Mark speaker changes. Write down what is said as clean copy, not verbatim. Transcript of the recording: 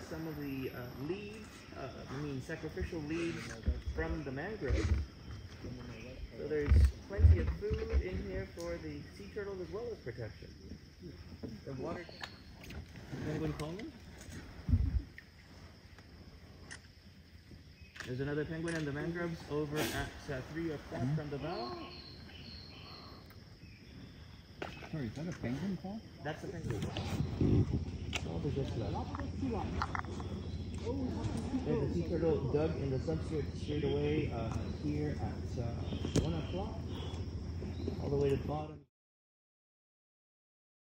Speaker 1: some of the leaves, sacrificial leaves from the mangrove. So there's plenty of food in here for the sea turtles as well as protection. The water... Penguin Coleman? There's another penguin in the mangroves over at 3 or 4 from the bow.
Speaker 2: Sorry, is that a penguin, Paul?
Speaker 1: That's a penguin. Oh, there's just left. There's a sea turtle dug in the substrate straight away here at 1 o'clock, all the way to the bottom.